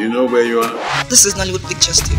You know where you are? This is Nollywoodpicturestv.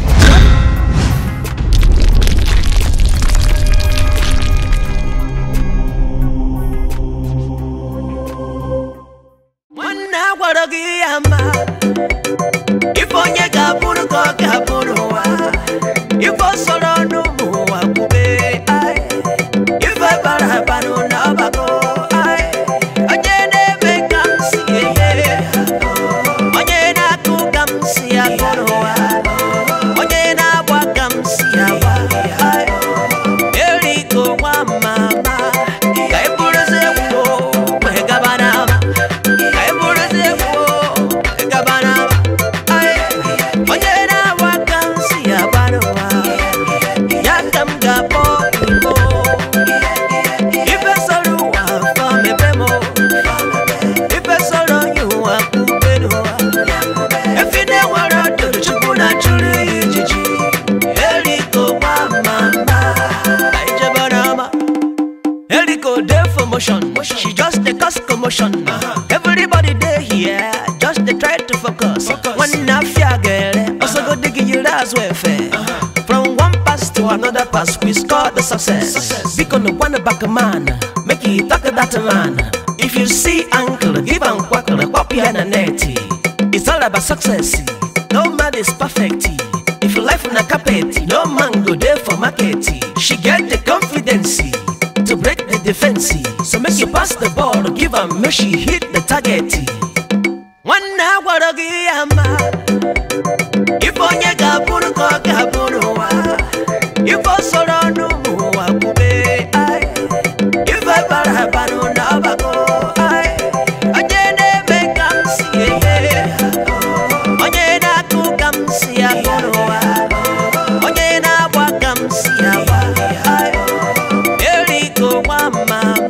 She just the cause commotion. Everybody there here, just they try to focus. One affair girl, also go digging you as welfare. From one pass to another pass, we score the success. Because no one back a man, make you talk that man. If you see uncle, give and quackle, copy and a netty. It's all about success. No man is perfect. If you life on a carpet, no man go there for market. She get the confidence to break the defense. So make you pass the ball, give her make she hit the target. One hour if onye gaburu ko gaburu wa. If also no wa kube ai. If I para panu na bago ai. Ajene be kamsi ye. Onye na ku kamsi ya wa. Onye na bwa kamsi ya wa. Eriko wa mama.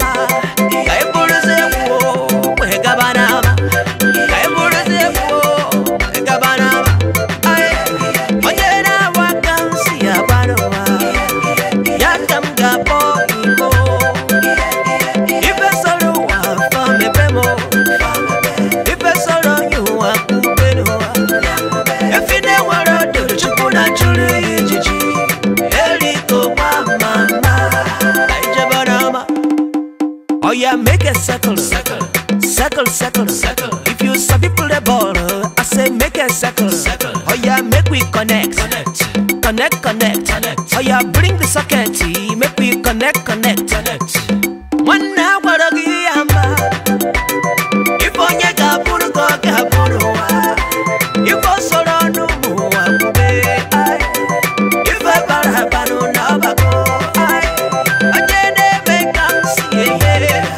Yeah, make a circle, circle, circle, circle, circle. If you sabi pull the ball, I say make a circle, circle. Oh yeah, make we connect, connect, connect, connect, connect. Oh yeah, bring the socket, make we connect, connect, connect. One hour agiyama. If onye gaburu go gaburu wa. If also no mu wa kube ai. If I para panu na bago ai. Ajene be kamsi ye.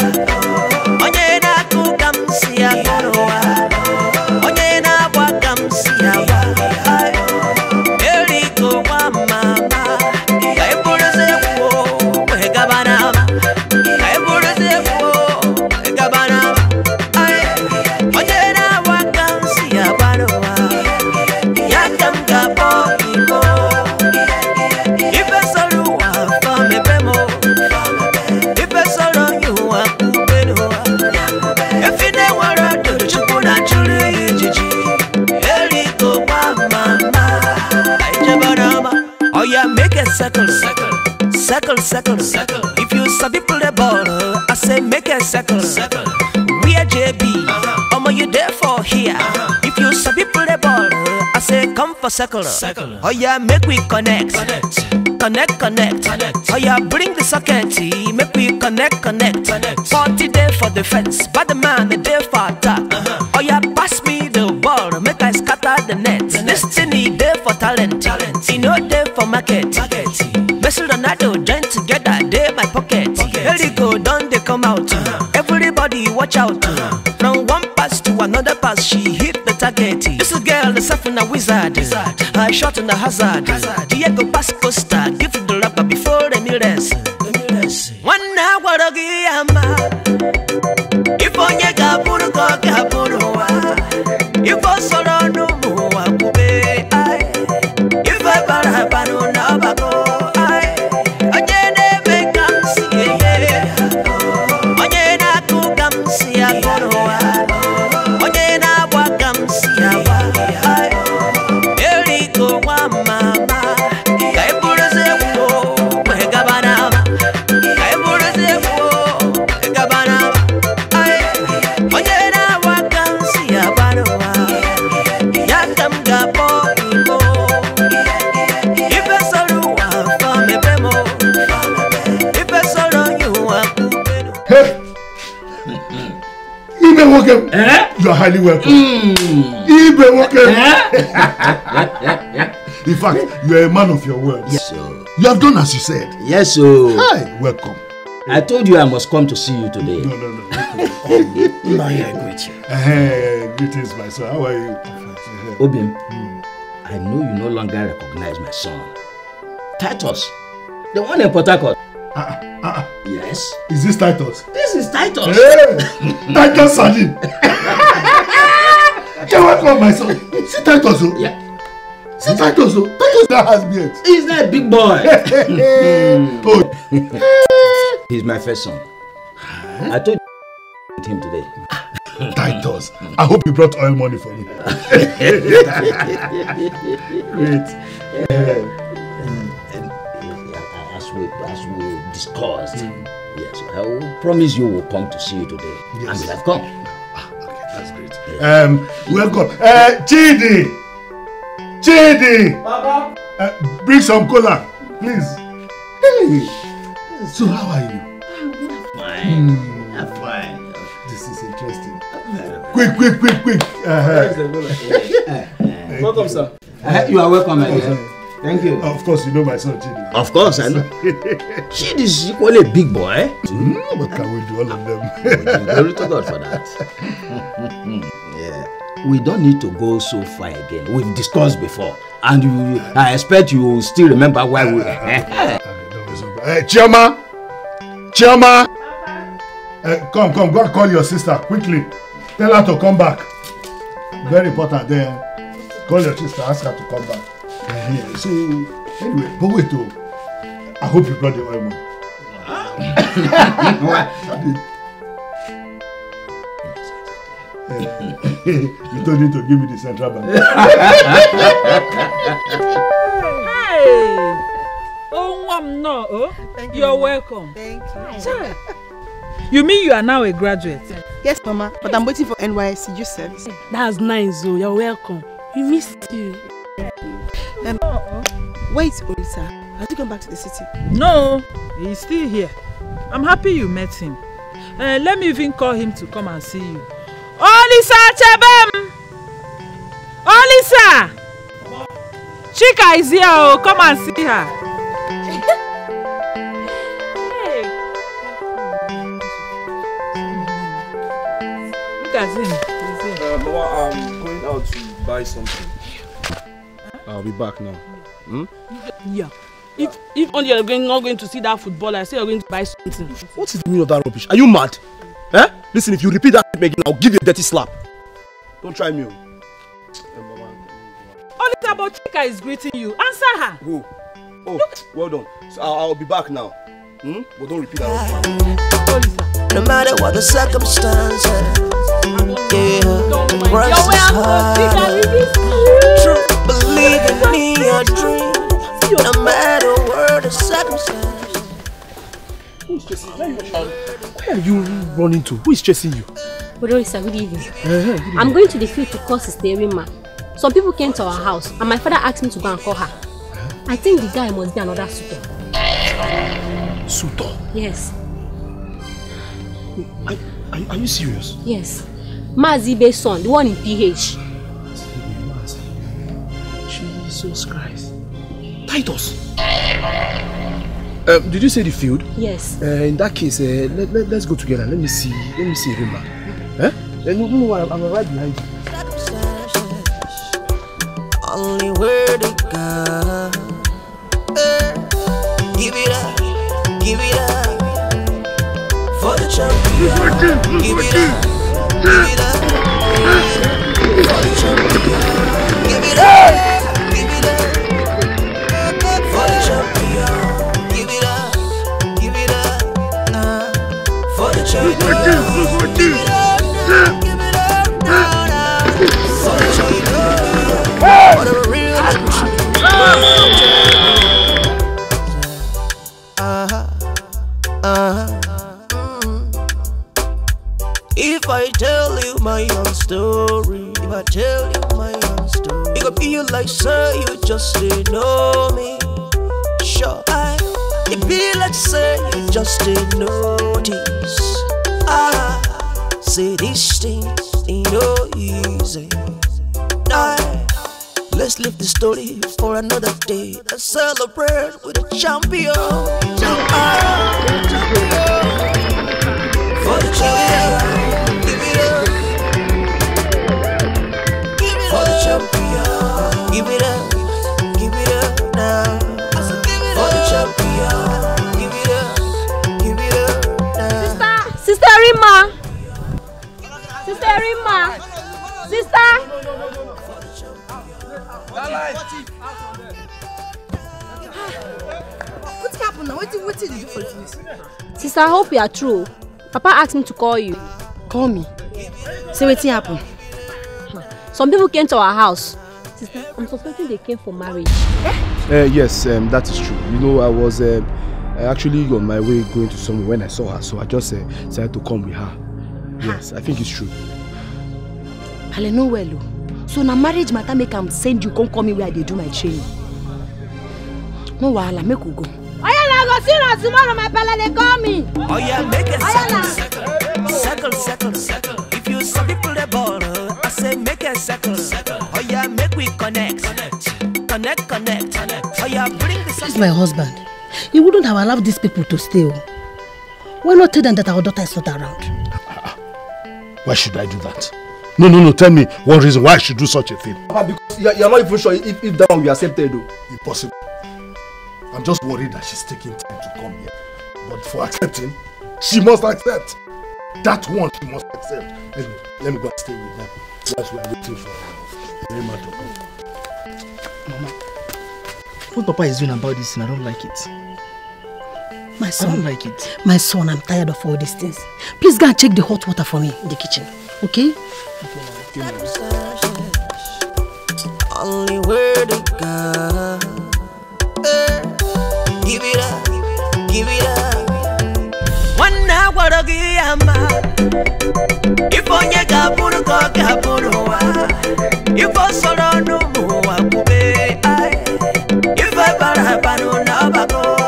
Circle, circle, circle, circle, circle. If you sabi pull the ball, I say make a circle, circle. We are JB, you there for here. If you sabi pull the ball, I say come for circle, circle. Oh yeah, make we connect, connect, connect, connect, connect. Oh yeah, bring the socket, make we connect, connect, connect. 40 day for defense, but the man the day for attack. Oh yeah, pass me the ball, make I scatter the net. Destiny day for talent, talent. You know day for market. Messi Ronaldo join together, they my pocket. Eriko done they come out. Everybody watch out. From one pass to another pass, she hit the target. This is girl, the surfing a wizard. I shot on the hazard. Diego pass Costa, give the rapper before the mirrors. 1 hour agiyama. If onye gaburu go gaburu wa. If also no mu wa kube ai. If I para panu na bago. Onye na bwa kamsi ya wa. welcome. You are highly welcome. Ibe welcome. In fact, you are a man of your words. Yes, sir. You have done as you said. Yes, sir. Hi, welcome. I told you I must come to see you today. No. Now I greet you. Greetings, my son. How are you? Obim, I know you no longer recognize my son. Titus, the one in Port Harcourt. Yes. Is this Titus? This is Titus. Hey, Titus Sardine. You're welcome, my son. See Titus, oh? Yeah. See Titus, oh? Titus that has beard. He's that big boy. Oh. He's my first son. I told you with him today. Titus, I hope you brought oil money for me. Great. As we discussed, yes, I will promise you will come to see you today. Yes. And you have come. Okay, that's great. Welcome. Chidi! Baba! Bring some cola, please. Hey! So how are you? I'm fine. This is interesting. Quick. Welcome, sir. You are welcome, my dear. Thank you. Of course, you know my son Chidi. Of course, I know. Chidi is equally a big boy. What can we do, all of them? Glory to God for that. Yeah. We don't need to go so far again. We've discussed before. And I expect you will still remember why we... Chioma! Come, go and call your sister, quickly. Tell her to come back. Very important then. Call your sister, ask her to come back. So, anyway, but wait, I hope you brought the oil money. You told him to give me the central bank. Hey! Oh, no. You're welcome. Thank you. Sir, you mean you are now a graduate? Yes, Mama, but I'm waiting for NYSC youth service. That's nice, oh. You're welcome. We missed you. Wait, Olisa. Has he gone back to the city? No, he's still here. I'm happy you met him. Let me even call him to come and see you. Olisa Chebem! Olisa! Chika is here, oh. Come and see her. Hey. Look at him. He's here. Mama, I'm going out to buy something. I'll be back now. Yeah. If only you're not going to see that footballer, I say you're going to buy something. What is the meaning of that rubbish? Are you mad? Eh? Listen, if you repeat that again, I'll give you a dirty slap. Don't try me. Olisa, but Chika is greeting you. Answer her. Go. Oh, well done. So I'll be back now. But don't repeat that rubbish. No matter what the circumstances, true believing in your dream. No matter what the circumstances. Who is chasing you? Where are you running to? Who is chasing you? Olisa, good evening. I'm going to the field to call Sister Erima. Some people came to our house and my father asked me to go and call her. I think the guy must be another suitor. Suitor? Yes. Are you serious? Yes. Mazibe's son, the one in PH. Jesus Christ. Titus! Did you say the field? Yes. In that case, let's go together. Let me see Rima. No, I'm right behind you. Only where to go. Give it up for the champion. Give it up for the champion. Give it up for the champion. Give it up for the champion. Give it up for the champion. What a real If I tell you my own story, it could be you like, sir, you just didn't know me. Sure, it be like, sir, you just didn't notice. Say these things ain't no easy. Nah, let's leave the story for another day. Let's celebrate with a champion. For the champion, give it up. Give it for the champion, give it up. Give it up now. For the champion, give it up. Give it up now. Sister Rima. Sister Rima. Sister. What happened now? What did you do for this? Sister, I hope you are true. Papa asked me to call you. Call me. Say what happened? Some people came to our house. Sister, I'm suspecting they came for marriage. Yes, that is true. You know, I was actually on my way going to somewhere when I saw her, so I just decided to come with her. Yes, I think it's true. I know well. So na marriage matter make am send you come call me where they do my training. No wahala, make we go. Oya, go see you tomorrow, my pala they call me. Oh yeah, make it settle. If you saw people the ball, I say make it settle. Oh yeah, make we connect. Oh yeah, bring the This is my husband. He wouldn't have allowed these people to stay. Why not tell them that our daughter is not around? Why should I do that? No, tell me one reason why I should do such a thing. Because you're not even sure if that one will be accepted though. Impossible. I'm just worried that she's taking time to come here. But for accepting, she must accept. That one she must accept. Let me go and stay with them. That's why we're waiting for Rima to come. Mama, what Papa is doing about this and I don't like it. My son, I don't like it. My son, I'm tired of all these things. Please go and check the hot water for me in the kitchen. Okay? only word to God. Give it up. One hour to give if on your gaburu go gaburu, if I saw no more, if I barabano na bago.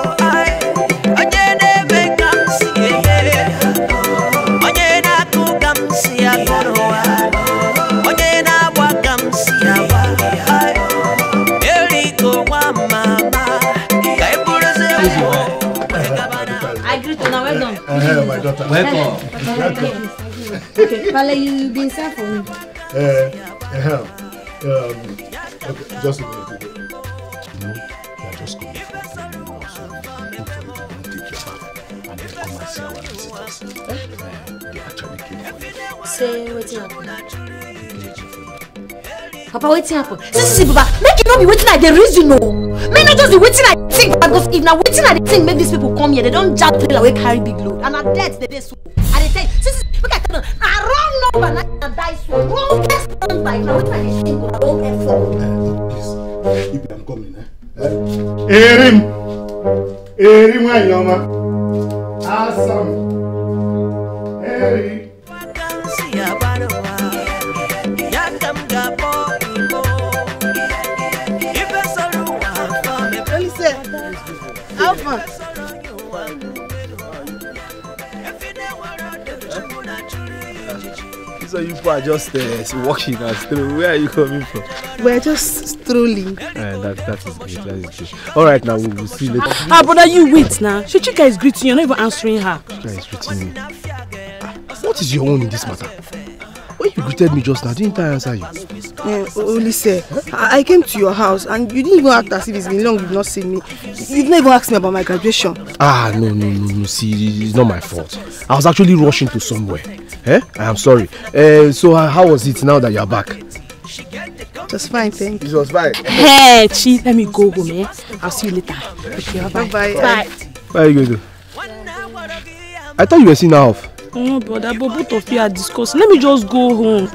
My daughter. Welcome. Okay, Pale, you've been served for me. Okay, just a minute. You know, you are just coming from the so look for you to go take your bath and then come and see our visitors. They actually came for you. Say, waiting happen. Papa, waiting happen. See, Papa, make you not be waiting like the reason, no. May not just be waiting like think because if now waiting at the thing make these people come here, they don't just feel away carry big load. And at death they so. And they say, look at them. A wrong number, not die so. Wrong test number. Now waiting at the thing, I don't get for. Please, if I'm coming, Erim, my Yoma. Awesome. Erim. Alpha. So you are just walking us through. Where are you coming from? We're just strolling. That is great. That is great. All right, now we will see later. Brother, you wait now. Chika is greeting you. You're not even answering her. Chika is greeting me. What is your own in this matter? When you greeted me just now, didn't I answer you? Olisa, I came to your house and you didn't even act as if it's been long you've not seen me. You've never asked me about my graduation. No. See, it's not my fault. I was actually rushing to somewhere. I am sorry. So how was it now that you're back? Just fine, thank you. It was fine. Hey, Chi, let me go home, I'll see you later. Okay, bye. Bye. Where are you going to? I thought you were seeing her off. No, brother, but both of you are discussing. Let me just go home.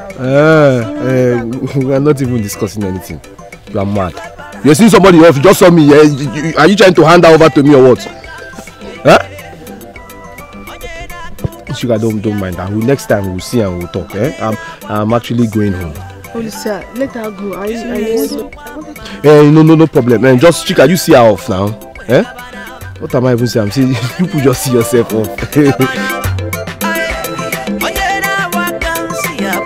We are not even discussing anything. You are mad. You're seeing somebody off, you just saw me. Are you trying to hand her over to me or what? Sugar, don't mind that. Next time we'll see and we'll talk. I'm actually going home. Olisa, let her go. No problem. Just Chika, you see her off now. What am I even saying? I'm saying you just see yourself off.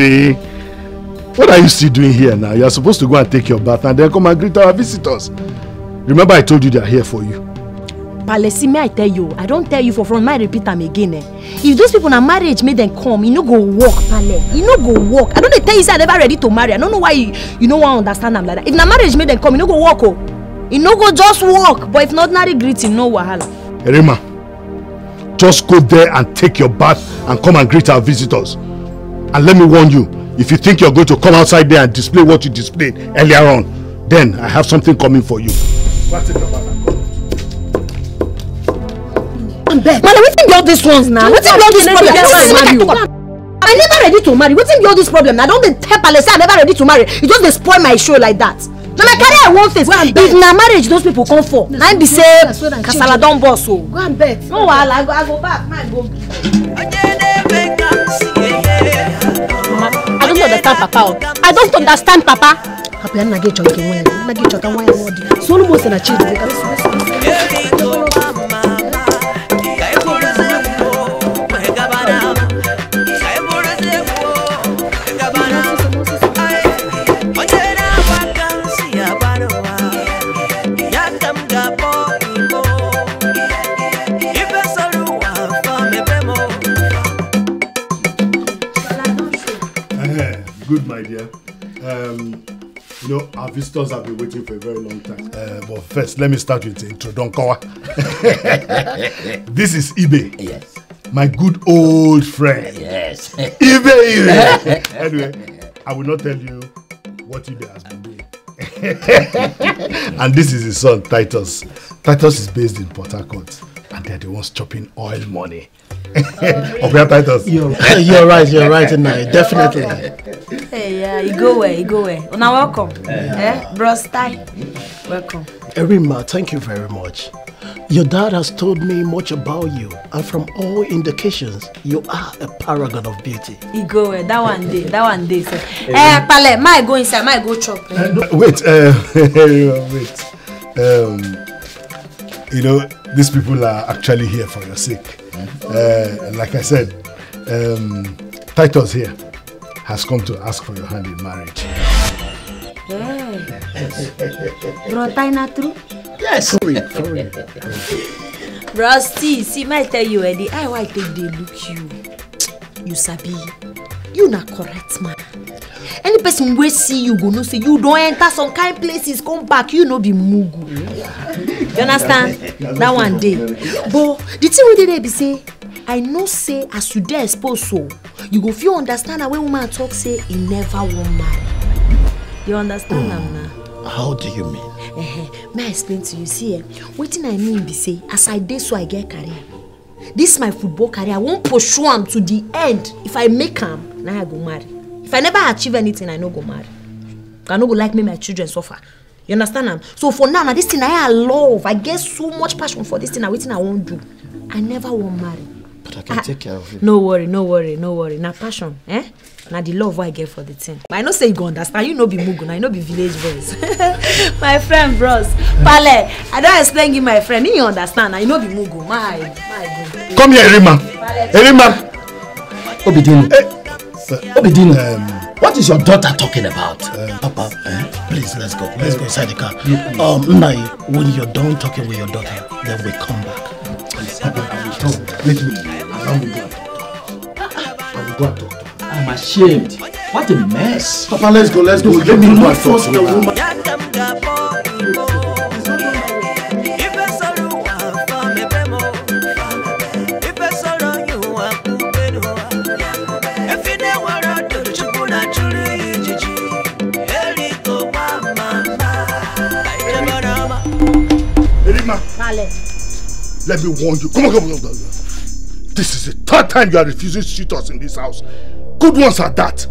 Ibe, what are you still doing here now? You are supposed to go and take your bath and then come and greet our visitors. Remember I told you they are here for you. Pale, see me, I tell you. I don't tell you for front. I repeat them again. If those people na marriage made them come, you no go walk, Pale. You no go walk. I don't tell you say I never ready to marry. I don't know why you don't want to understand them like that. If na marriage made them come, you no go walk. Oh. You no go just walk. But if not ordinary greeting, no wahala. Erima, just go there and take your bath and come and greet our visitors. And let me warn you, if you think you're going to come outside there and display what you displayed earlier on, then I have something coming for you. Go and take your bath and come. Mala, wetin be all these ones now? Wetin be all this problem? I never ready to marry. Wetin be all this problem? I don't tell Pale say I never ready to marry. You just dey spoil my show like that. Now my career I want face. If na marriage those people come for, na be say kasala don burst o. Go and bet. No wahala, I go back. I go. I don't understand Papa. I don't understand Papa. Happy I'm not get choking when. Na get choking when I want. So no more say na Chidebe. Good, my dear. You know, our visitors have been waiting for a very long time. But first, let me start with the intro. This is Ibe. Yes. My good old friend. Yes. Ibe. Anyway, I will not tell you what Ibe has been doing. And this is his son, Titus. Titus is based in Port Harcourt. And they're the ones chopping oil money. Obiago Titus. You're right, tonight. Definitely. Hey, yeah, you go where. Now welcome. Bro style. Welcome. Erima, thank you very much. Your dad has told me much about you, and from all indications, you are a paragon of beauty. You go where? That one day. Pale, might go inside, might go chop. Wait. You know, these people are actually here for your sake. Like I said, Titus here has come to ask for your hand in marriage. Bro, Tina true? Yes, for real. Rusty, see, might tell you, the eye why take they look you sabi, you not correct man. Any person will see you go no say you don't enter some kind places, come back, you no be mugu. You understand? That one day. But the thing we did be say, I know say as you dare expose so, you go feel understand that when woman talk say he never won't marry. You understand now? How do you mean? May I explain to you? See, what thing I mean be say, as I did so I get career. This is my football career. I won't pursue him to the end. If I make him, now I go marry. If I never achieve anything, I no go marry. I no go like me my children suffer. You understand am? So for now, this thing I love. I get so much passion for this thing. Waiting I won't do. I never won't marry. But I can take care of it. No worry. Now passion, Now the love I get for the thing. But I know say you go understand. You know be mugu, now you know be village boys. My friend bros. Pale, I don't explain you my friend. You understand now you know be mugu. My God. Come here, Erima. Obidino. What is your daughter talking about? Papa, please let's go. Let's go inside the car. Nai, when you're done talking with your daughter, then we come back. Papa, I will talk. Let me. Allow me go. I will go and talk. I'm ashamed. What a mess. Papa, let's go. Let me go and talk to her. Let me warn you. Come on. This is the third time you are refusing suitors in this house. Good ones are that.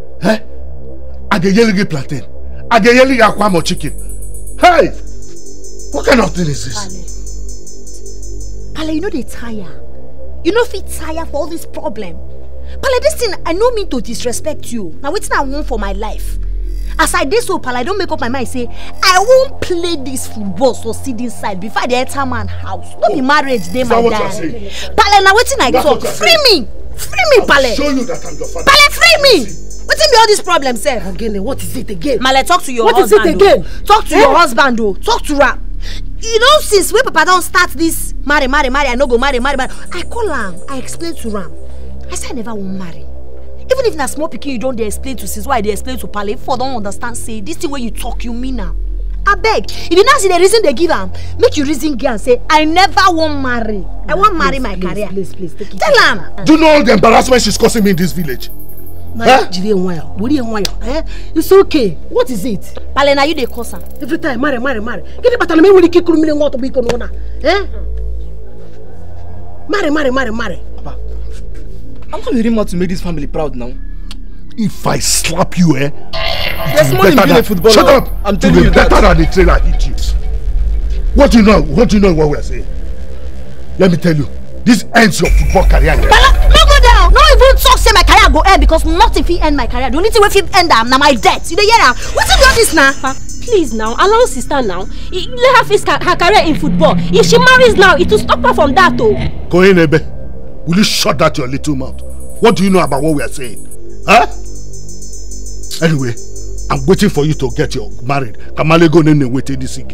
I get yellow plantain. I get yellow aquamo chicken. Hey! What kind of thing is this? Pale, you know they tire. You know fit tire for all this problem. Pale, this thing, I no mean to disrespect you. Now waiting I want for my life. As I did so, Pale, I don't make up my mind. Say, I won't play this football so sit inside before the enter man house. Don't be marriage, they my dad. Pale, now waiting I get so free me, Pale. Show you that I'm your father. Pale, free me. What's be all this problem, sir? Again, what is it again? Male, talk to your husband. What is it again? Talk to your husband, though. Talk to Ram. You know, since when Papa don't start this marry, I no go marry. I call Ram. I explain to Ram. I say I never won't marry. Even if na small pikin you don't dey explain to sis, why they explain to Pale? If don't understand, say this thing where you talk, you mean now. I beg. If you not see the reason they give am, make you reason girl and say I never won't marry. I won't marry my career. Please, take it. Tell am. Do you know all the embarrassment she's causing me in this village? It's okay. What is it? Pale, na you dey cause am. Every time, marry. Get the battle, me will kick me want to be corona. Marry. Papa, I'm not really mad to make this family proud now. If I slap you, there's money in being a footballer. Shut up! I'm telling you that. Better than the trailer hit you. What do you know? What we're saying? Let me tell you, this ends your football career. Bala, no go down. No even talk say my career go end because nothing fit end my career. The only thing wey fit end am na my death. You dey hear am? Wetin be all this now? Please now, allow sister now. Let her face her career in football. If she marries now, it will stop her from that too. Kohenebe, will you shut that your little mouth? What do you know about what we are saying? Huh? Anyway, I'm waiting for you to get your married. Kamale go nene wait in the sick.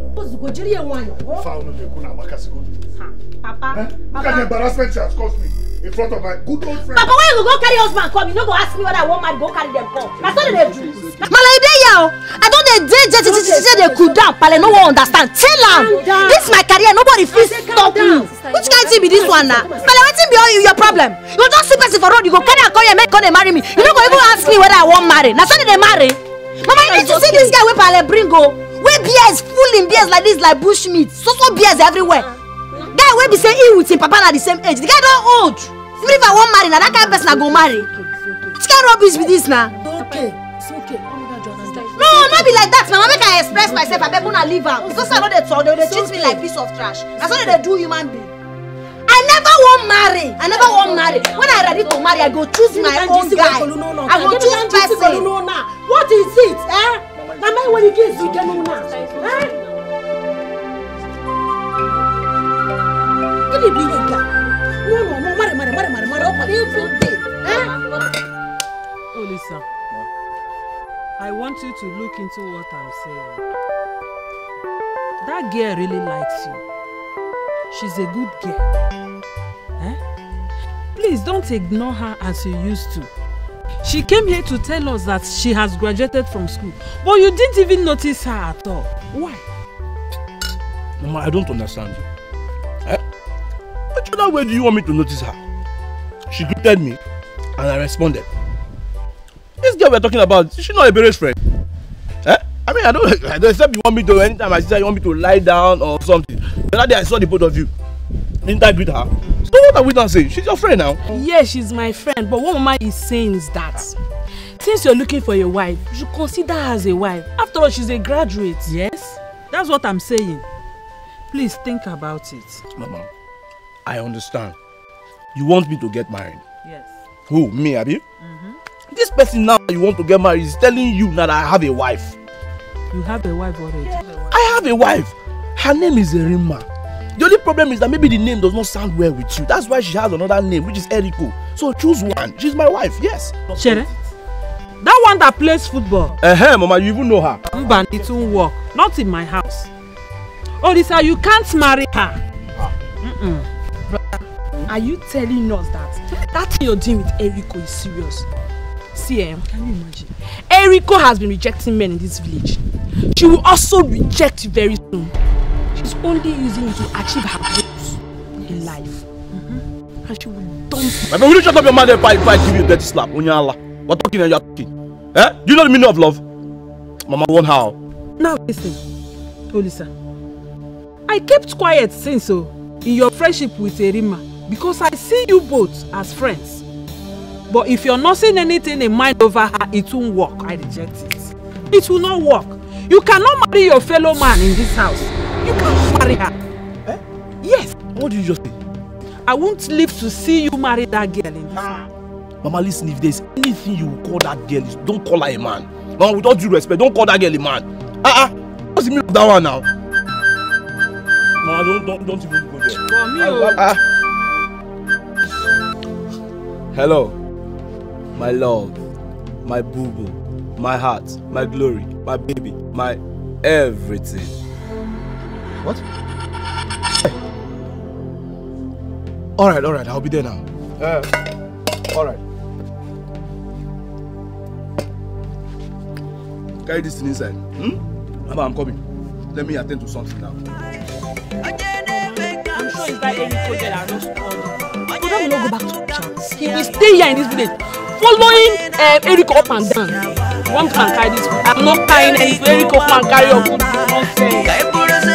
Papa, look at the embarrassment she has caused me in front of my good old friend. Papa, when you go carry husband come, you no go ask me whether I want man go carry them come. That's what they do. Malay dey here. I don't they cool down. Pale no one understand. Tell am. This is my career. Nobody fit stop me. Which kind thing be this one now? Pale, wetin be all your problem? You just see person for road. You go carry a call make come marry me. You no go even ask me whether I want marry. That's why they marry. Mama, you need to see this guy wey Pale bring go. Where beers full in beers like this, like bush meat. So beers everywhere. Guy wey be say he with him papa at the same age. The guy don't old. Even if I want marry, now that kind of person I go marry. Which kind of rubbish with this now? It's okay. No, not be like that, mama. Make I express myself. I beg una leave am. Because I know they talk, they treat me like piece of trash. That's what they do human being. I never want marry. When I ready to marry, I go choose my own guy. I go choose person. What is it? Mama, when you get you can know now. Can you believe that? No, marry. Olisa, I want you to look into what I'm saying. That girl really likes you. She's a good girl. Please don't ignore her as you used to. She came here to tell us that she has graduated from school, but you didn't even notice her at all. Why? Mama, I don't understand you. Which other way do you want me to notice her? She greeted me and I responded. This girl we're talking about, is she not a Bere's friend? I mean, I don't accept you want me to, anytime I say you want me to lie down or something. The other day I saw the both of you. Didn't I greet her? So what are we not saying? She's your friend now. Yeah, she's my friend, but what Mama is saying is that since you're looking for a wife, you should consider her as a wife. After all, she's a graduate. Yes, that's what I'm saying. Please think about it. Mama, I understand. You want me to get married? Yes. Who? Me, Abi? This person now you want to get married is telling you that I have a wife. You have a wife already? I have a wife. Her name is Erima. The only problem is that maybe the name does not sound well with you. That's why she has another name, which is Eriko. So choose one. She's my wife, yes. Chere? That one that plays football? Mama, you even know her. Mban, it won't work. Not in my house. Olisa, you can't marry her. Brother, are you telling us that thing you're doing with Eriko is serious? See, can you imagine? Eriko has been rejecting men in this village. She will also reject you very soon. She's only using you to achieve her goals in life. And she will dump you. My friend, will you shut up your mouth if I give you a dirty slap? We're talking and you're talking. Do you know the meaning of love? Mama won't how. Now listen, Olisa. I kept quiet since in your friendship with Erima because I see you both as friends. But if you're not seeing anything in mind over her, it won't work. I reject it. It will not work. You cannot marry your fellow man in this house. You can't marry her. Yes. What did you just say? I won't live to see you marry that girl in this house. Mama, listen, if there's anything you call that girl, don't call her a man. Mama, with all due respect, don't call that girl a man. What's the meaning of that one now? Mama, don't even go there. Hello, my love. my boo-boo, my heart, my glory, my baby, my everything. What? Alright, I'll be there now. Alright. Carry this thing inside. Mama, I'm coming. Let me attend to something now. I'm sure it's that Eriko there that knows all. But then we don't go back to church. He will stay here in this village, following Eriko up and down. One can carry this food. I'm not carrying anything. Eriko can carry your food. Nonsense.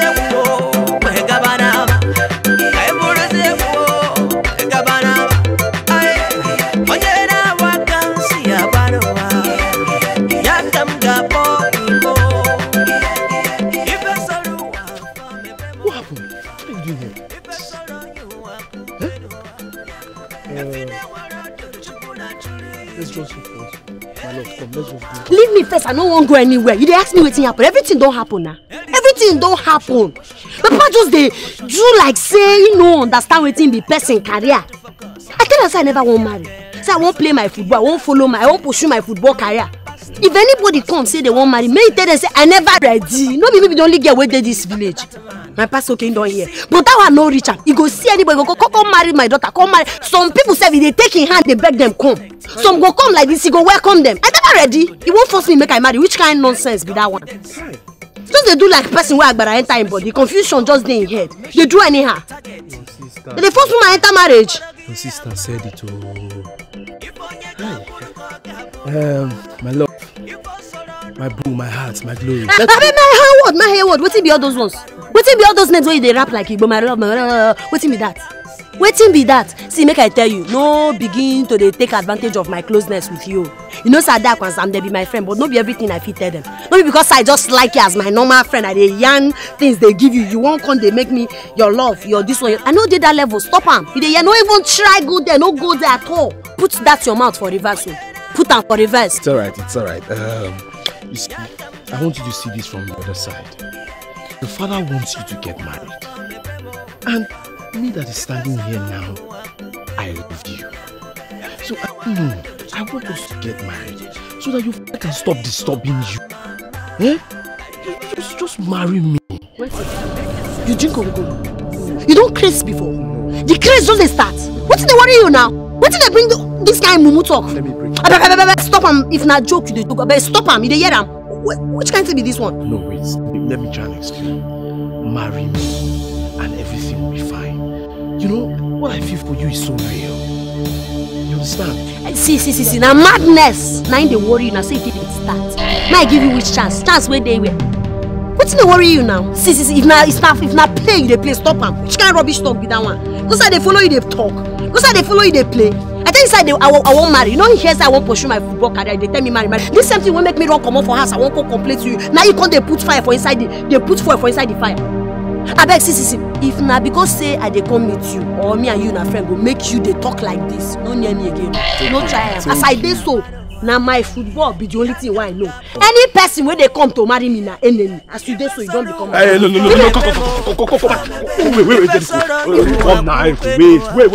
Leave me first, I don't want to go anywhere. You dey ask me wetin happen. Everything don't happen now. Everything don't happen. Papa just dey do like say you no understand wetin the person career. I tell her say I never want marry. Say I won't play my football, I won't follow I won't pursue my football career. If anybody come say they won't marry, may tell them say I never ready. No be maybe the only girl wey dey this village. My pastor came down here. But that one no reach am. He go see anybody go come marry my daughter. Come marry. Some people say if they take in hand, they beg them come. Some go come like this, he go welcome them. I never ready. He won't force me make I marry. Which kind of nonsense be that one? Just they do like person where Agbara enter in body. Confusion just dey in head. They do anyhow. They force me to enter marriage. Your sister said it to. My love, my boo, my heart, my glory. My hair word. Wetin be all those ones? Wetin be all those names where they rap like Igbo, my love, wetin be that? Wetin be that? See, make I tell you, no begin to take advantage of my closeness with you. You know, Sada and they be my friend, but no be everything I fit tell them. No be because I just like you as my normal friend. I dey yarn things they give you. You won't come, they make me your love, your this one. I know they that level. Stop them. You dey no even try go there, no go there at all. Put that your mouth for reverse. Put them for reverse. It's alright, it's alright. You see, I want you to see this from the other side. The father wants you to get married. And me that is standing here now, I love you. So I want us to get married so that you can stop disturbing you. Eh? Just marry me. Wait. You drink Obiago. You don't craze before. The craze just start. What did they worry you now? What did they bring this kind of mumu talk? Let me bring stop him. If not joke, you joke. Stop him. You dey hear him. Which kind of be this one? No, wait. Let me try and explain. Marry me and everything will be fine. You know, what I feel for you is so real. You understand? See. Now madness. Now they worry you now. Say it didn't start. Now I give you which chance? Chance where they were. What's they worry you now? See. If not play, you they play. Stop them. Which kind of rubbish talk be that one? Go side they follow you, they talk. Go side they follow you, they play. I tell you side I won't marry. You know here's I won't pursue my football career. They tell me marry. This same thing will make me run come out for house. I won't go complain to you. Now you can't they put fire for inside they put fuel for inside the fire. I beg see. If na because say I dey come meet you or me and you na friend go make you dey talk like this, no near me again. No try am. As I dey so, na my football be the only thing wey I know. Any person wey dey come to marry me na enemy. As you dey so, you don't become. Hey, no, come back. Wait, come now, Eriko. Wait.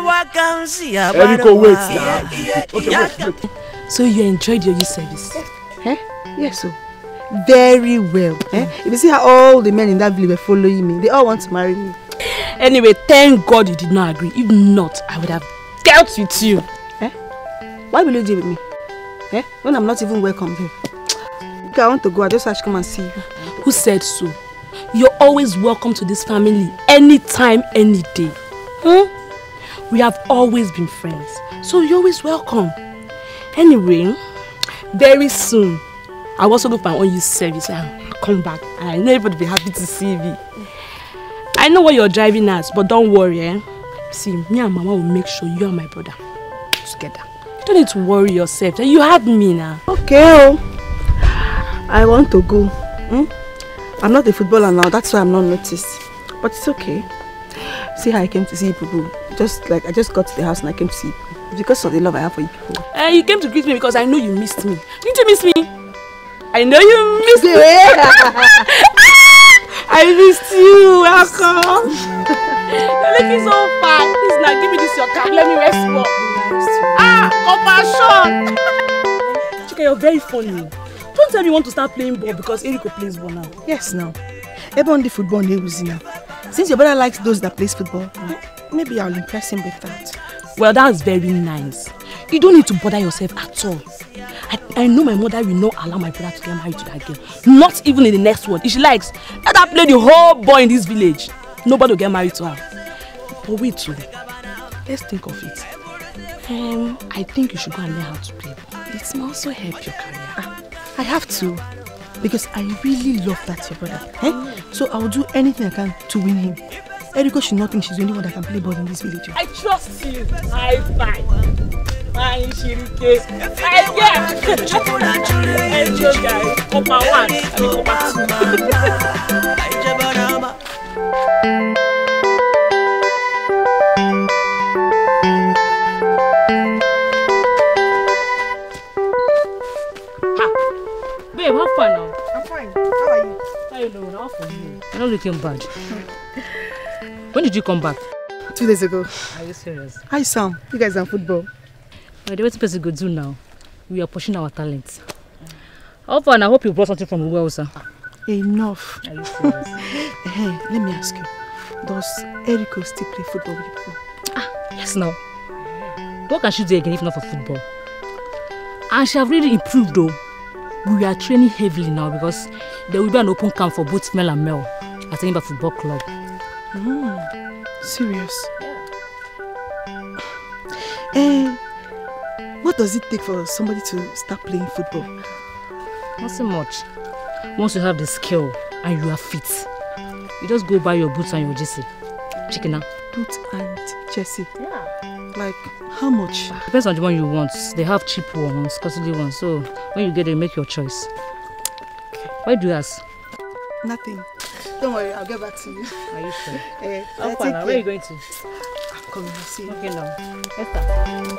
Eriko, wait now. Okay, wait. So you enjoyed your youth service? Yes, so. Very well. If you see how all the men in that village were following me, they all want to marry me. Anyway, thank God you did not agree. If not, I would have dealt with you. Why will you deal with me? When I'm not even welcome here. Okay, I want to go. I just have to come and see you. Who said so? You're always welcome to this family, anytime, any day. We have always been friends, so you're always welcome. Anyway, very soon, I'll also look for my own youth service and come back. I know everybody will be happy to see me. I know what you're driving at, but don't worry. See, me and Mama will make sure you and my brother together. You don't need to worry yourself. You have me now. Okay. I want to go. I'm not a footballer now, that's why I'm not noticed. But it's okay. See how I came to see you people. Just like I just got to the house and I came to see you. Because of the love I have for you people. You came to greet me because I know you missed me. Didn't you miss me? I know you missed me. I missed you. Welcome. You're looking so fine. Please now give me this your card. Let me rest more. Compassion. Anga, you're very funny. Don't tell me you want to start playing ball because Eriko plays ball now. Yes, now. Everyone the football in Iwueze now. Since your brother likes those that plays football, maybe I'll impress him with that. Well, that's very nice. You don't need to bother yourself at all. I know my mother will not allow my brother to get married to that girl. Not even in the next world. If she likes, let her play the whole boy in this village. Nobody will get married to her. But wait too. Let's think of it. I think you should go and learn how to play ball. It may also help your career. I have to. Because I really love that your brother. So I will do anything I can to win him. Eriko should not think she's the only one that can play ball in this village. I trust you. High five. Fine, Shirike. I get. Enjoy, guys. Copa 1 and Copa 2. Babe, how far now? I'm fine. How are you? I know, how for you? You're not looking bad. When did you come back? 2 days ago. Are you serious? Hi Sam, you guys are football. Well, the way person go do now, we are pushing our talents. How far? I hope you brought something from Iwueze. Enough. Are you serious? Hey, let me ask you. Does Eriko still play football with people? Yes now. What can she do again if not for football? And she have really improved though. We are training heavily now because there will be an open camp for both male and male at Anga Football Club. Serious? Yeah. What does it take for somebody to start playing football? Not so much. Once you have the skill and you are fit, you just go buy your boots and your jersey. Chicken now. Boots and jersey? Yeah. Like, how much? Depends on the one you want. They have cheap ones, costly ones. So when you get there, make your choice. Okay. Why do you ask? Nothing. Don't worry, I'll get back to you. Are you sure? How far now? Where are you going to? I'm coming, I'll see you. Okay now. Esther.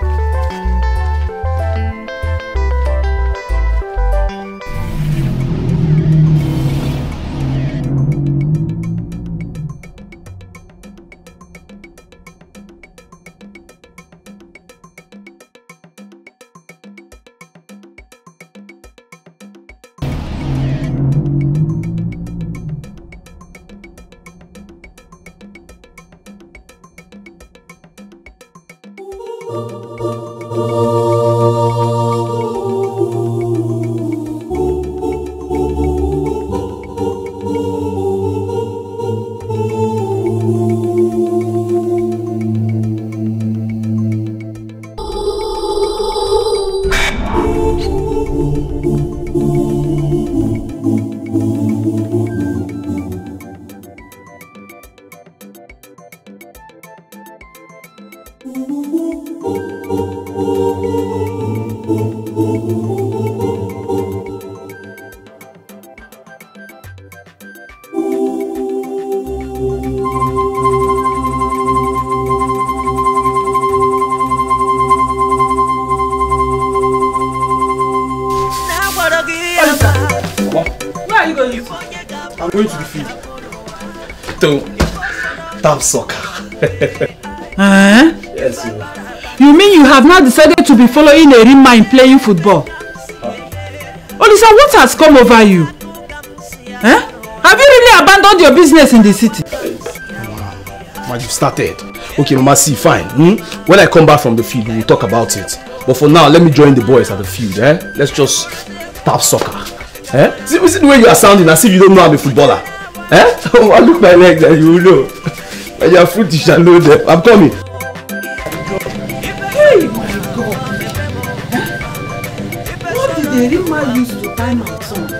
I'm going to the field. To tap soccer. Yes, you mean you have now decided to be following Erima in playing football? Olisa, what has come over you? Have you really abandoned your business in the city? Wow, you've started. Okay, Mama, see, fine. When I come back from the field, we'll talk about it. But for now, let me join the boys at the field. Let's just tap soccer. See the way you are sounding as if you don't know I'm a footballer. Oh, I look my legs and you will know. When you are foot, you shall know them. I'm coming. Hey, my God. What did Erima use to tie my son?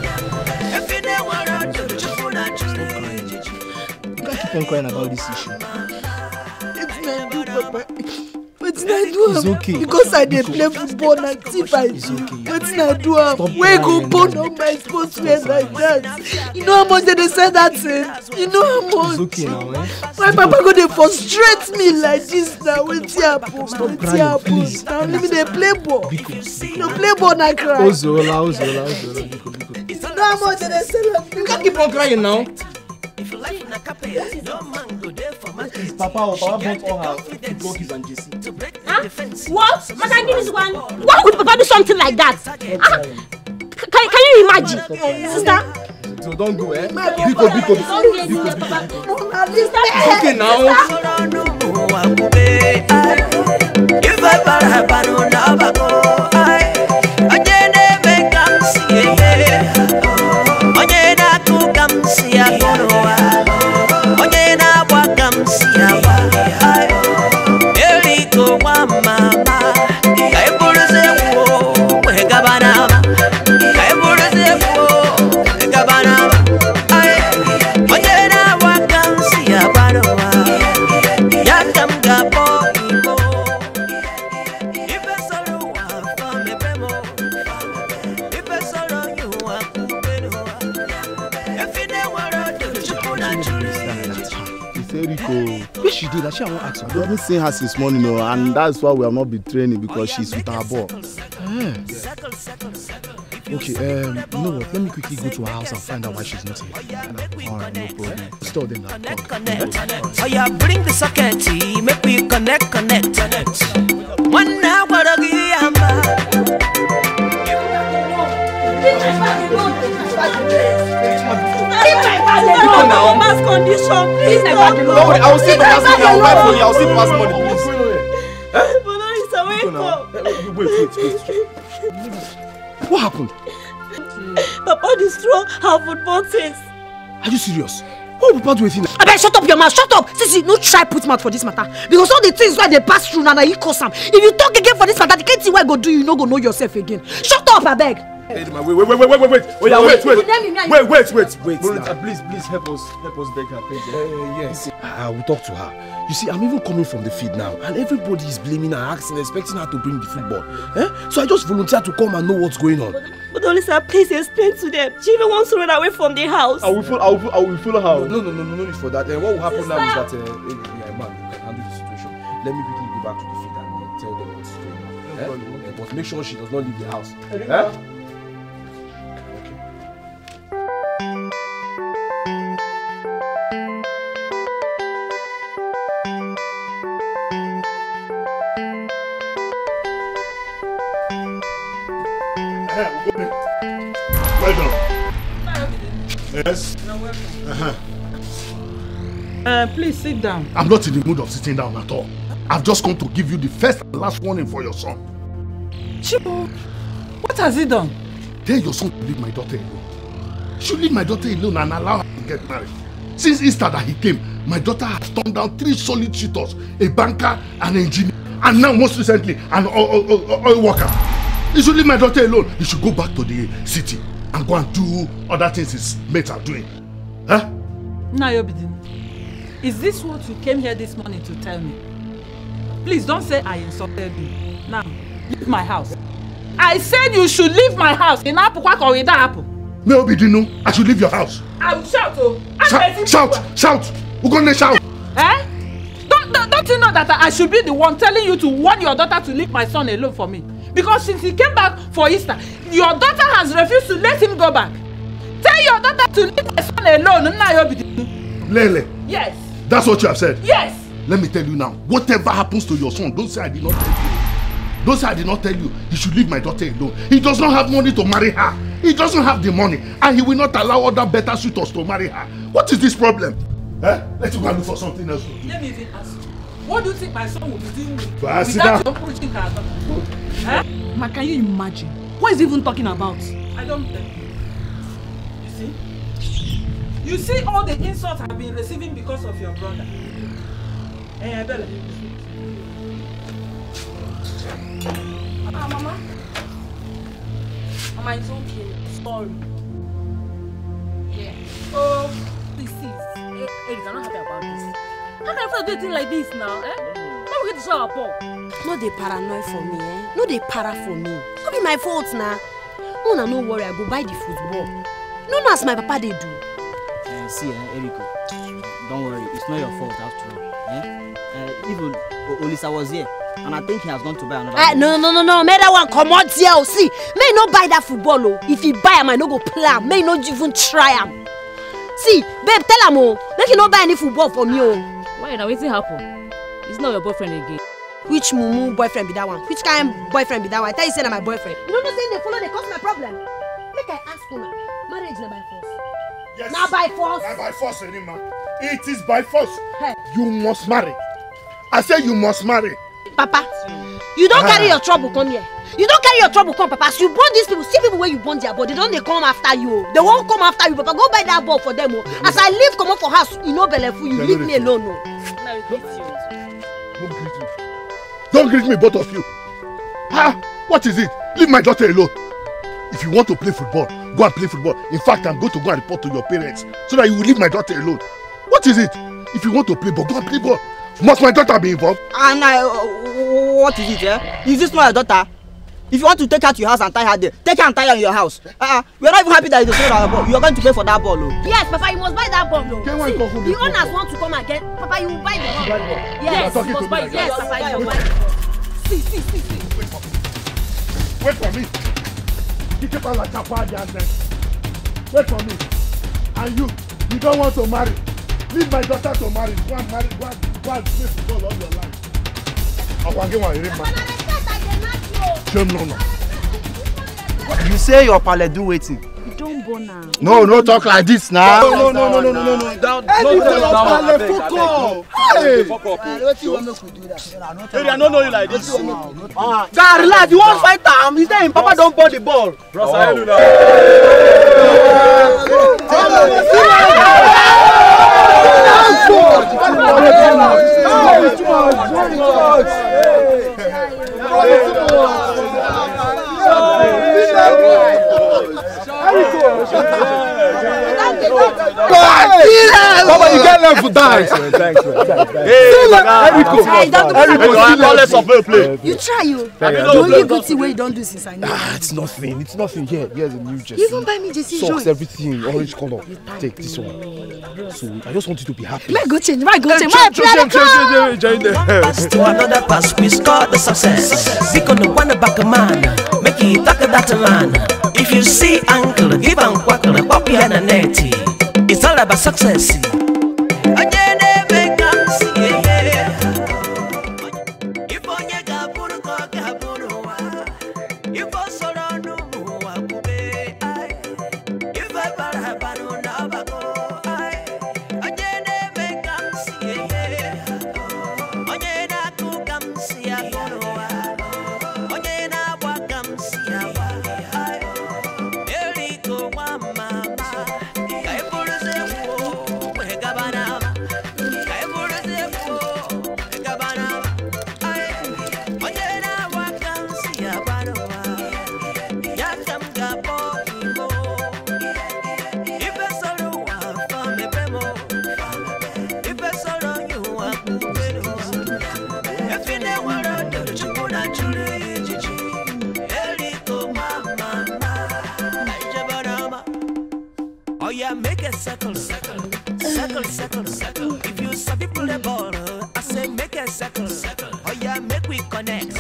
You can't keep on crying about this issue. It's not do, Papa. It's not do. Okay. Because I did play football and if I do. It's not do. Where go born on my sportswear like that? You know how much they say that thing? You know how much? It's okay now, My papa go dey frustrate me like this now. What's happen? Stop crying, please. Now let me dey play ball. No play ball na cry. Ozola. You know how much they say that? You can't keep on crying now. Papa bought all her football keys and JC. What? But I give this one. Why would Papa do something like that? Can you imagine? Sister? So don't go, eh? Biko. It's okay now. If I Yes, she did. She won't ask her. I haven't seen her since morning, and that's why we have not been training because she's with her ball. Okay, you know what? Let me quickly go to her house and find out why she's not here. Alright, no problem. Store them now. Oh yeah, bring the socket, make we connect. One now, what a woman's condition. Please don't worry, I will see pass money. I will buy for you. I will see pass money, please. Wait. What happened? Papa destroyed her football things. Are you serious? What will Papa do with it? I better shut up your mouth. Shut up. Sissy, no try put mouth for this matter. Because all the things why they pass through now, you cause them. If you talk again for this matter, the can't see what I go do. You no go know yourself again. Shut up, I beg. Wait. Oh yeah, wait. Please help us beg her, please. Yes. I will talk to her. You see, I'm even coming from the field now, and everybody is blaming her, asking, expecting her to bring the football. So I just volunteered to come and know what's going on. But Olisa, please explain to them. She even wants to run away from the house. I will follow her. No need for that. What will happen now is that, man, you can handle the situation. Let me quickly go back to the field and tell them what's going on. But make sure she does not leave the house. Well done. Yes. Please sit down. I'm not in the mood of sitting down at all. I've just come to give you the first and last warning for your son. Chibo, what has he done? Tell your son to leave my daughter alone. You should leave my daughter alone and allow her to get married. Since Easter that he came, my daughter has turned down 3 solid suitors, a banker, an engineer, and now most recently, an oil worker. You should leave my daughter alone. You should go back to the city and go and do other things his mates are doing. Huh? Nayobidin, is this what you came here this morning to tell me? Please don't say I insulted you. Now, leave my house. I said you should leave my house. In Apple Quack or without Apple. Nayobidin, I should leave your house. I will shout, oh. Shout! We're gonna shout. Eh? Don't you know that I should be the one telling you to warn your daughter to leave my son alone for me? Because since he came back for Easter, your daughter has refused to let him go back. Tell your daughter to leave my son alone. Lele. Yes. That's what you have said? Yes. Let me tell you now, whatever happens to your son, don't say I did not tell you. Don't say I did not tell you. He should leave my daughter alone. He does not have money to marry her. He doesn't have the money. And he will not allow other better suitors to marry her. What is this problem? Let's go and look for something else to do. Let me even ask you. What do you think my son will be doing without your preaching character? Ma, can you imagine? What is he even talking about? I don't tell you. You see all the insults I've been receiving because of your brother. Hey, Bella. Mama, it's okay. Sorry. Yeah. Oh, please. Eriko, I'm not happy about this. How can I do a thing like this now? Why we get to show our ball? No, they paranoid for me, No, they para for me. Not be my fault now. No, no worry, I go buy the football. No, as my papa they do. See, Eriko, don't worry, it's not your fault after all. Even Olisa was here, and I think he has gone to buy another. No, may that one come out here. See, may not buy that football. If he buy him, I no go play. May not even try him. See, babe, tell him, make you not buy any football for me. Why now? What's happen? It's not your boyfriend again. Which mumu boyfriend be that one? Which kind of boyfriend be that one? I tell you, say na my boyfriend. You know what I'm saying? They follow, they cause my problem. Make I ask you now. Marriage na by force. Yes. Now by force. Now by force, Erima. It is by force. Hey. You must marry. I say you must marry. Papa, you don't carry your trouble come here. You don't carry your trouble come, Papa. As you born these people, see people where you born their body, don't they come after you? They won't come after you, Papa. Go buy that ball for them. As I leave, come up for house, you know belleful. You leave me alone. Don't greet me. Don't greet me, both of you. What is it? Leave my daughter alone. If you want to play football, go and play football. In fact, I'm going to go and report to your parents so that you will leave my daughter alone. What is it? If you want to play ball, go and play ball. Must my daughter be involved? And what is it, eh? Is this not your daughter? If you want to take her to your house and tie her there, take her and tie her in your house. We're not even happy that you destroyed our ball. You're going to pay for that ball, though. Yes, Papa, you must buy that ball, though. See, the owners want to come again. Papa, you will buy the ball. Yes, you must buy it. Yes, Papa, you will buy it. See. Wait for me. Wait for me. And you don't want to marry. Leave my daughter to marry. Go and marry. Go and play football all your life. No. You say your pale do waiting. Don't go now. No, talk like this now. No. Down. Hey, What you want me to do that? I don't know you like this. God, relax. You won't fight time. He's there. Papa don't ball the ball. Papa, you can't learn for that. Thanks, man. Eriko, let's play. You try you. The only good thing where you don't do since I know. It's nothing. Here. Here's a new jersey. You even buy me jersey. Socks, everything, orange color. Take this one. So I just want you to be happy. Why go change? Join the Pass to another pass, we score the success. Because the one back a man, make it talk that man. If you see uncle, give and quackle, poppy and a netty. It's all about success. Circle. If you sabi pull the ball, I say make a circle. Oh yeah, make we connect.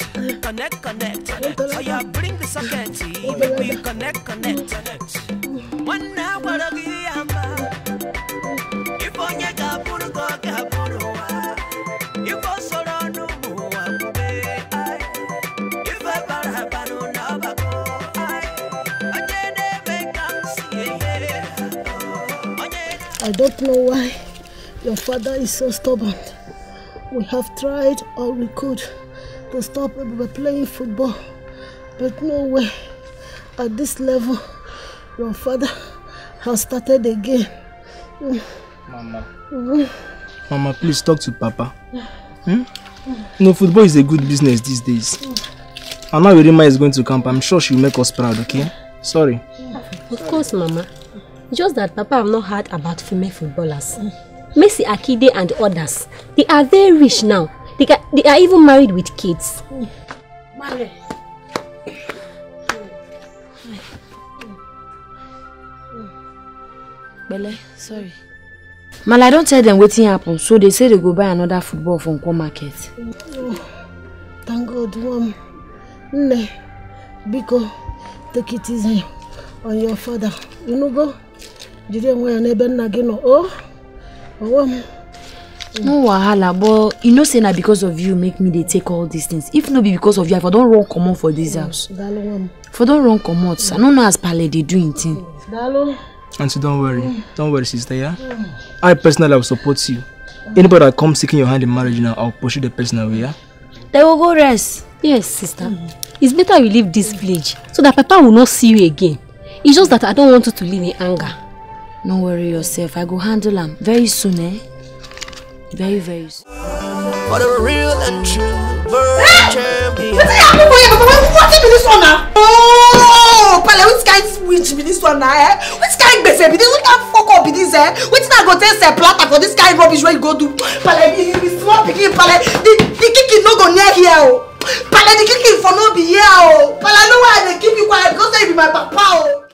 Oh yeah, bring the socket. Make we connect. One now, what a giamba. If on your gapuru go gapuru, if I saw no if I barabano nabago, I don't know why your father is so stubborn. We have tried all we could to stop him by playing football, but no way. At this level, your father has started again. Mama, please talk to Papa. No, football is a good business these days. And now Erima is going to camp. I'm sure she will make us proud, okay? Sorry. Of course, Mama. Just that Papa have not heard about female footballers. Mercy Akide and others. They are very rich now. They are even married with kids. Mare. Bele, sorry. Mal, I don't tell them what happened, so they say they go buy another football from Nwankwo market. Oh, thank God, Mom. Ne, Biko, take it easy on your father. You know, go. No wahala, but you know say na because of you make me dey take all these things. If no be because of you, if I don't run comot for this house. For don't run comot, I don't know as Pale dey do in thing. Auntie, don't worry, sister. Yeah, I personally will support you. Anybody that comes seeking your hand in marriage now, I'll pursue the person away. Yeah. They will go rest. Yes, sister. It's better you leave this village so that Papa will not see you again. It's just that I don't want you to live in anger. Don't worry yourself. I go handle him very soon, eh? Very soon. For the real and true champion. What is this one now? Oh, Pale, which kind of witch be this one now, eh? Which kind of bese be this? Which kind of fuck up be this, eh? Which I go take say plata for this kind of rubbish where you go do? Pale, you small picking, Pale. The kicking no go near here, oh. Pale, the kicking for no be here, oh. Pale, I know why they keep you quiet because they be my papa, oh.